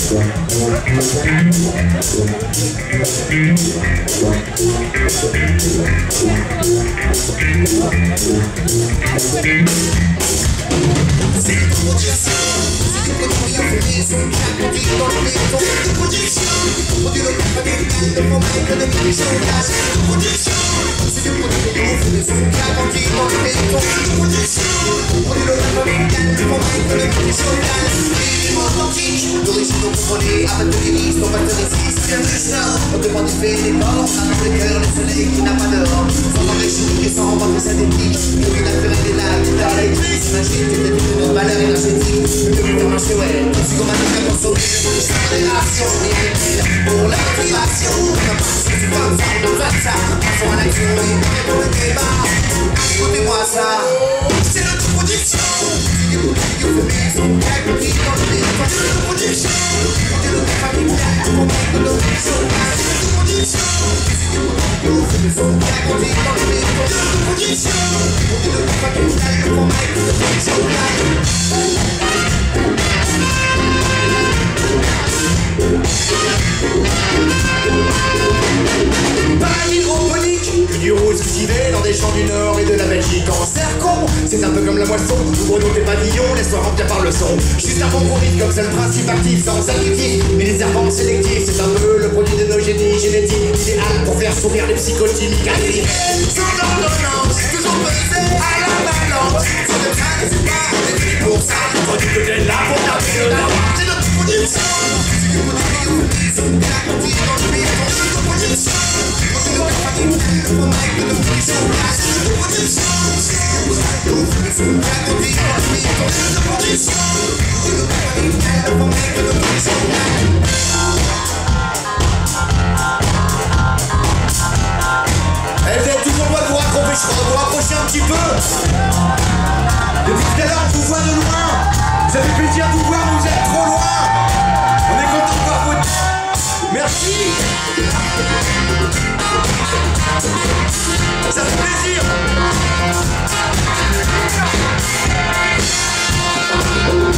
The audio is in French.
On demande du fait des morts, dans le cœur, le soleil qui n'a pas dehors. Sans en réchauffer, sans remporter synthétique. Pour une affaire des lacs, dans l'électrique. Imagine que t'es une valeur énergétique. Le mieux pour marcher, ouais. C'est comme un truc à consommer. Des rations, pour la motivation. C'est comme ça, on doit ça. Passons à l'action, et pour le débat. Écoutez-moi ça. C'est notre production. C'est des boutiques euphémistes, on gagne le prix dans le nez. C'est notre production. C'est notre familial, on gagne de notre production. Pas hydroponique, du rose cultivé dans des champs du Nord et de la Belgique en cercon. C'est un peu comme la moisson, ouvre-nous tes pavillons, laisse-toi remplir par le son. Juste un bon convite comme seul principe actif, sans additif. Mais les serpents sélectifs, c'est un peu le produit de nos génies génétiques. Idéal pour faire sourire les psychotiques. Sans ordonnance, toujours pesé à la balance. Sans de trac, c'est pas des pour ça. Quand tu te donnes là pour taper le là. C'est notre production. C'est du produit, c'est de la conduite dans le béton. C'est notre production. C'est notre production. C'est notre production. C'est notre production. Vous êtes toujours loin de vous rapprocher un petit peu. Depuis tout à l'heure, on vous voit de loin. Ça fait plaisir de vous voir, mais vous êtes trop loin. On est content de voir votre... Merci. Ça fait plaisir.